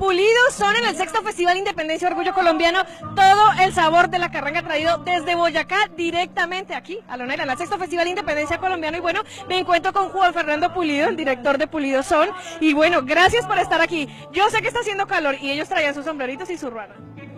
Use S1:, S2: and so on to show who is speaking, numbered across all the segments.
S1: Pulidos Son en el sexto Festival Independencia Orgullo Colombiano, todo el sabor de la carranga traído desde Boyacá directamente aquí a Lonera, en el sexto Festival Independencia Colombiano. Y bueno, me encuentro con Juan Fernando Pulido, el director de Pulidos Son. Y bueno, gracias por estar aquí. Yo sé que está haciendo calor y ellos traían sus sombreritos y su ruana.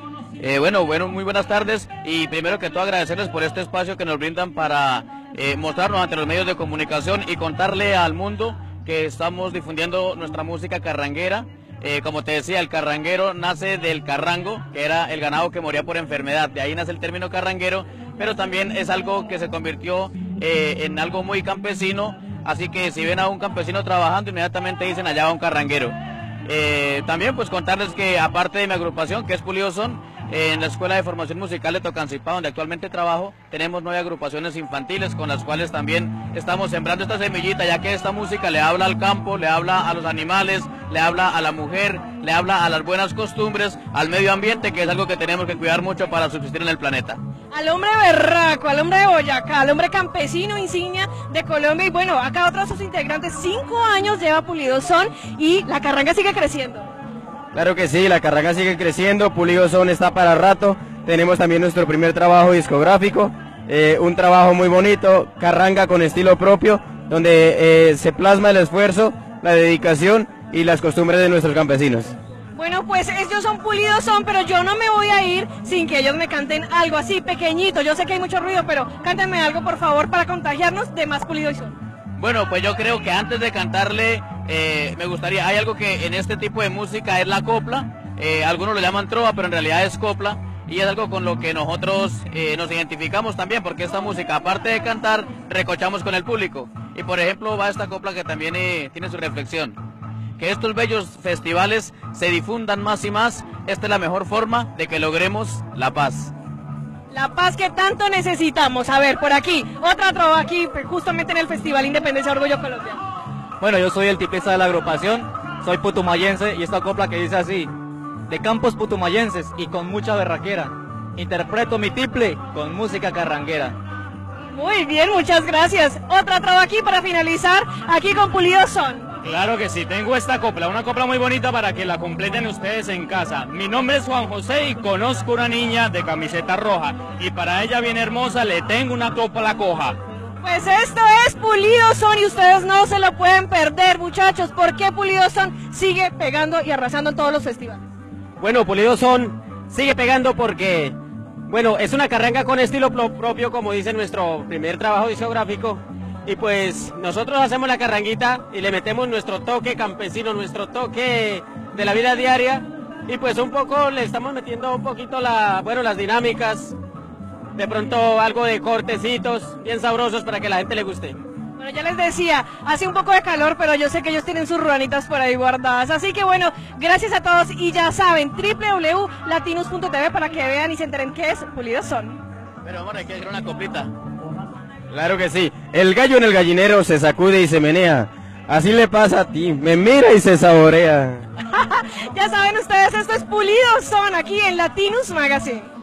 S2: Bueno, muy buenas tardes y primero que todo agradecerles por este espacio que nos brindan para mostrarnos ante los medios de comunicación y contarle al mundo que estamos difundiendo nuestra música carranguera. Como te decía, el carranguero nace del carrango, que era el ganado que moría por enfermedad, de ahí nace el término carranguero, pero también es algo que se convirtió en algo muy campesino, así que si ven a un campesino trabajando, inmediatamente dicen allá va un carranguero. También pues contarles que aparte de mi agrupación, que es Pulidos Son, en la Escuela de Formación Musical de Tocancipá, donde actualmente trabajo, tenemos 9 agrupaciones infantiles con las cuales también estamos sembrando esta semillita, ya que esta música le habla al campo, le habla a los animales, le habla a la mujer, le habla a las buenas costumbres, al medio ambiente, que es algo que tenemos que cuidar mucho para subsistir en el planeta.
S1: Al hombre berraco, al hombre de Boyacá, al hombre campesino insignia de Colombia. Y bueno, acá otros sus integrantes, 5 años lleva Pulidos Son y la carranga sigue creciendo.
S3: Claro que sí, la carranga sigue creciendo, Pulidos Son está para rato, tenemos también nuestro primer trabajo discográfico, un trabajo muy bonito, carranga con estilo propio, donde se plasma el esfuerzo, la dedicación y las costumbres de nuestros campesinos.
S1: Bueno, pues ellos son Pulidos Son, pero yo no me voy a ir sin que ellos me canten algo así pequeñito. Yo sé que hay mucho ruido, pero cántenme algo por favor para contagiarnos de más Pulidos Son.
S2: Bueno, pues yo creo que antes de cantarle, me gustaría, hay algo que en este tipo de música es la copla, algunos lo llaman trova, pero en realidad es copla, y es algo con lo que nosotros nos identificamos también, porque esta música, aparte de cantar, recochamos con el público. Y por ejemplo va esta copla que también tiene su reflexión. Que estos bellos festivales se difundan más y más, esta es la mejor forma de que logremos la paz.
S1: La paz que tanto necesitamos. A ver, por aquí, otra trova aquí, justamente en el Festival Independencia Orgullo Colombiano.
S4: Bueno, yo soy el tipista de la agrupación, soy putumayense y esta copla que dice así: de campos putumayenses y con mucha berraquera, interpreto mi tiple con música carranguera.
S1: Muy bien, muchas gracias. Otra trova aquí para finalizar, aquí con Pulidos Son.
S5: Claro que sí, tengo esta copla, una copla muy bonita para que la completen ustedes en casa. Mi nombre es Juan José y conozco una niña de camiseta roja y para ella bien hermosa le tengo una copla coja.
S1: Pues esto es Pulidos Son y ustedes no se lo pueden perder, muchachos. ¿Por qué Pulidos Son sigue pegando y arrasando en todos los festivales?
S3: Bueno, Pulidos Son sigue pegando porque, bueno, es una carranga con estilo propio, como dice nuestro primer trabajo discográfico. Y pues nosotros hacemos la carranguita y le metemos nuestro toque campesino, nuestro toque de la vida diaria. Y pues un poco le estamos metiendo un poquito las dinámicas, de pronto algo de cortecitos bien sabrosos para que la gente le guste.
S1: Bueno, ya les decía, hace un poco de calor, pero yo sé que ellos tienen sus ruanitas por ahí guardadas. Así que bueno, gracias a todos y ya saben, www.latinus.tv para que vean y se enteren qué es Pulidos Son.
S2: Pero amor, hay que hacer una coplita.
S3: Claro que sí, el gallo en el gallinero se sacude y se menea, así le pasa a ti, me mira y se saborea.
S1: Ya saben ustedes, esto es Pulidos Son aquí en Latinus Magazine.